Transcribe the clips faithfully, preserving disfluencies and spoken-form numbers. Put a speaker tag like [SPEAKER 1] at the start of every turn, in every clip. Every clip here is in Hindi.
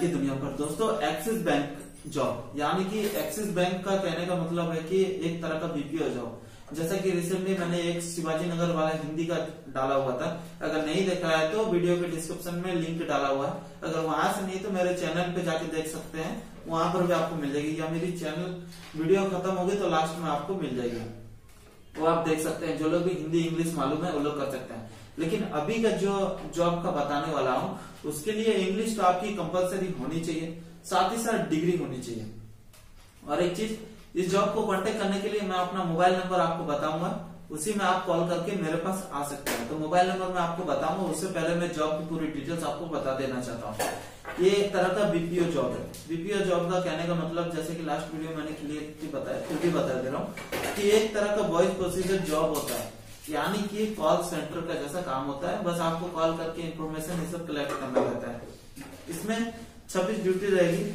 [SPEAKER 1] की दुनिया पर। दोस्तों एक्सिस बैंक जॉब यानी कि एक्सिस बैंक का कहने का मतलब है कि एक तरह का बीपीओ जॉब। जैसा कि रिसेंटली मैंने एक शिवाजी नगर वाला हिंदी का डाला हुआ था, अगर नहीं देखा है तो वीडियो के डिस्क्रिप्शन में लिंक डाला हुआ है, अगर वहां से नहीं तो मेरे चैनल पे जाके देख सकते हैं, वहां पर भी आपको मिल जाएगी, या मेरी चैनल वीडियो खत्म होगी तो लास्ट में आपको मिल जाएगी, वो आप देख सकते हैं। जो लोग भी हिंदी इंग्लिश मालूम है वो लोग कर सकते हैं। लेकिन अभी का जो जॉब का बताने वाला हूँ उसके लिए इंग्लिश तो आपकी कंपलसरी होनी चाहिए, साथ ही साथ डिग्री होनी चाहिए। और एक चीज, इस जॉब को कांटेक्ट करने के लिए मैं अपना मोबाइल नंबर आपको बताऊंगा, उसी में आप कॉल करके मेरे पास आ सकते हैं। तो मोबाइल नंबर मैं आपको बताऊंगा, उससे पहले मैं जॉब की पूरी डिटेल्स आपको बता देना चाहता हूँ। ये एक तरह का बीपीओ जॉब है। बीपीओ जॉब का कहने का मतलब, जैसे कि लास्ट वीडियो मैंने क्लियर बताया, फिर भी बता दे रहा हूँ कि एक तरह का वॉइस प्रोसीजर जॉब होता है, यानी कि कॉल सेंटर का जैसा काम होता है, बस आपको कॉल करके इन्फॉर्मेशन ये सब कलेक्ट करना रहता है। इसमें छब्बीस ड्यूटी रहेगी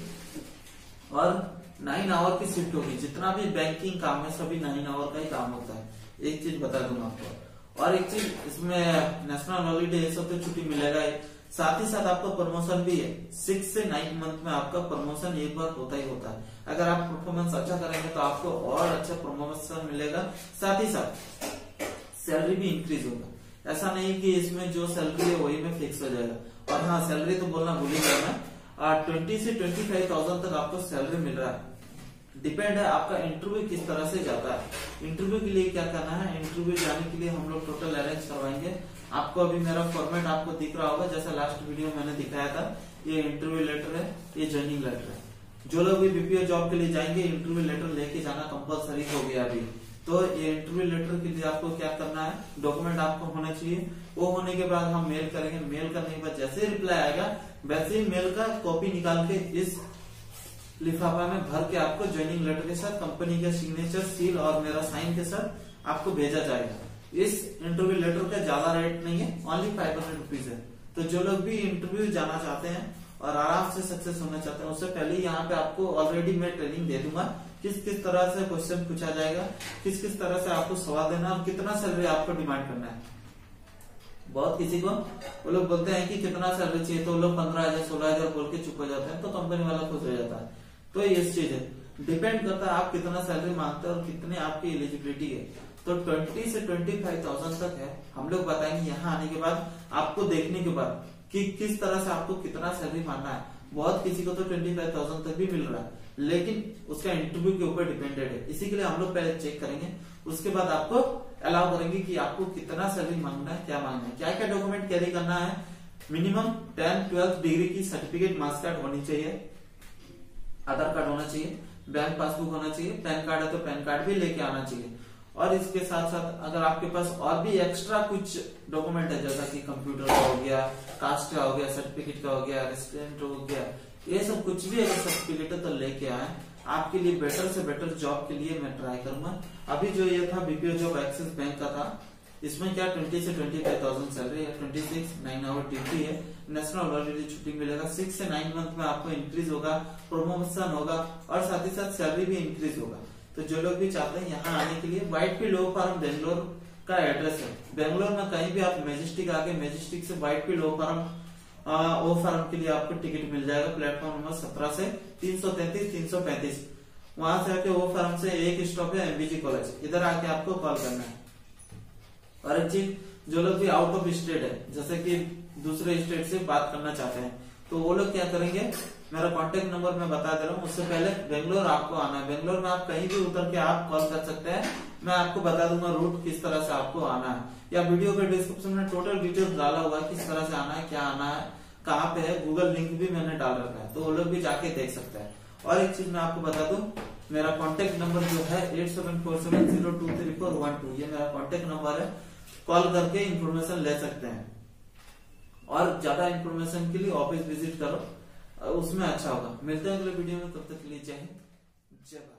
[SPEAKER 1] और नाइन आवर की शिफ्ट होगी। जितना भी बैंकिंग काम है सभी नाइन आवर का ही काम होता है, एक चीज बता दूंगा आपको। और एक चीज, इसमें नेशनल हॉलीडे ये सब तो छुट्टी मिलेगा ही, साथ ही साथ आपका प्रमोशन भी है। सिक्स से नाइन मंथ में आपका प्रमोशन एक बार होता ही होता है। अगर आप परफॉर्मेंस अच्छा करेंगे तो आपको और अच्छा प्रमोशन मिलेगा, साथ ही साथ सैलरी भी इंक्रीज होगा। ऐसा नहीं कि इसमें जो सैलरी है वही में फिक्स हो जाएगा। और हाँ, सैलरी तो बोलना भूल ही गया मैं, ट्वेंटी से ट्वेंटी फाइव थाउजेंड तक आपको सैलरी मिल रहा है। डिपेंड है आपका इंटरव्यू किस तरह से जाता है। इंटरव्यू के लिए क्या करना है, इंटरव्यू जाने के लिए हम लोग टोटल अरेंज करवाएंगे। आपको अभी मेरा फॉर्मेट आपको दिख रहा होगा, जैसा लास्ट वीडियो मैंने दिखाया था। ये इंटरव्यू लेटर है, ये ज्वाइनिंग लेटर है। जो लोग भी बीपीओ जॉब के लिए जाएंगे, इंटरव्यू लेटर लेके जाना कंपलसरी हो गया अभी। तो ये इंटरव्यू लेटर के लिए आपको क्या करना है, डॉक्यूमेंट आपको होना चाहिए। वो होने के बाद हम मेल करेंगे, मेल करने के बाद जैसे रिप्लाई आएगा वैसे ही मेल का कॉपी निकाल के इस लिफाफा में भर के आपको ज्वाइनिंग लेटर के साथ कंपनी का सिग्नेचर, सील और मेरा साइन के साथ आपको भेजा जाएगा। इस इंटरव्यू लेटर का ज्यादा रेट नहीं है, ओनली फाइव हंड्रेड रुपीज है। तो जो लोग भी इंटरव्यू जाना चाहते हैं और आराम से सक्सेस होना चाहते हैं, उससे पहले यहाँ पे आपको ऑलरेडी मैं ट्रेनिंग दे दूंगा, किस किस तरह से क्वेश्चन पूछा जाएगा, किस किस तरह से आपको सवाल देना और कितना सैलरी आपको डिमांड करना है। बहुत किसी को वो लोग बोलते हैं कि कितना सैलरी चाहिए, तो वो लोग पंद्रह हजार सोलह हजार बोल के चुप हो जाते हैं, तो कंपनी वाला खुश हो जाता है। तो ये चीज है, डिपेंड करता है आप कितना सैलरी मांगते हैं और कितने आपकी एलिजिबिलिटी है। तो ट्वेंटी से ट्वेंटी फाइव थाउजेंड तक है। हम लोग बताएंगे यहाँ आने के बाद, आपको देखने के बाद कि किस तरह से आपको कितना सैलरी मांगना है। बहुत किसी को तो ट्वेंटी फाइव थाउजेंड तक भी मिल रहा है, लेकिन उसका इंटरव्यू के ऊपर डिपेंडेड है। इसी के लिए हम लोग पहले चेक करेंगे, उसके बाद आपको अलाउ करेंगे कि आपको कितना सैलरी मांगना है, क्या मांगना है, क्या क्या डॉक्यूमेंट कैरी करना है। मिनिमम टेंथ ट्वेल्थ डिग्री की सर्टिफिकेट, मार्क्स कार्ड होनी चाहिए, आधार कार्ड होना चाहिए, बैंक पासबुक होना चाहिए, पैन कार्ड है तो पैन कार्ड भी लेके आना चाहिए। और इसके साथ साथ अगर आपके पास और भी एक्स्ट्रा कुछ डॉक्यूमेंट है, जैसा कि कंप्यूटर का हो गया, कास्ट का हो गया, सर्टिफिकेट का हो गया, रेसिडेंट हो गया, ये सब कुछ भी अगर सर्टिफिकेट है तो लेके आए। आपके लिए बेटर से बेटर जॉब के लिए मैं ट्राई करूंगा। अभी जो ये था बीपीओ जॉब एक्सिस बैंक का था, इसमें क्या ट्वेंटी से ट्वेंटी फाइव थाउजेंड सैलरी है, twenty six nine hour duty है, नेशनल हॉलीडे छुट्टी मिलेगा, सिक्स से नाइन मंथ में आपको इंक्रीज होगा, प्रमोशन होगा और साथ ही साथ सैलरी भी इंक्रीज होगा। तो जो लोग भी चाहते हैं यहाँ आने के लिए, व्हाइट फील्ड ओ फार्म बेंगलोर का एड्रेस है। बेंगलोर में कहीं भी आप मैजेस्टिक आके, मैजेस्टिक से व्हाइट फील्ड ओ फार्म ओ फार्म के लिए आपको टिकट मिल जाएगा, प्लेटफॉर्म नंबर सत्रह से तीन सौ तैतीस तीन सौ पैंतीस। वहां से आके ओ फार्म से एक स्टॉप है एमबीजी कॉलेज, इधर आके आपको कॉल करना है। और एक चीज, जो लोग भी आउट ऑफ स्टेट है, जैसे कि दूसरे स्टेट से बात करना चाहते हैं, तो वो लोग क्या करेंगे, मेरा कांटेक्ट नंबर मैं बता दे रहा हूँ। उससे पहले बेंगलोर आपको आना है। बेंगलोर में आप कहीं भी उतर के आप कॉल कर सकते हैं, मैं आपको बता दूंगा रूट किस तरह से आपको आना है, या वीडियो के डिस्क्रिप्शन में टोटल डिटेल्स डाला हुआ है, किस तरह से आना है, क्या आना है, कहाँ पे है, गूगल लिंक भी मैंने डाल रखा है, तो वो लोग भी जाके देख सकते हैं। और एक चीज मैं आपको बता दूं, मेरा कांटेक्ट नंबर जो है eight seven four seven zero two three four one two, ये मेरा कांटेक्ट नंबर है। कॉल करके इंफॉर्मेशन ले सकते हैं। और ज्यादा इंफॉर्मेशन के लिए ऑफिस विजिट करो, उसमें अच्छा होगा। मिलते हैं अगले वीडियो में, तब तक के लिए जय हिंद, जय भारत।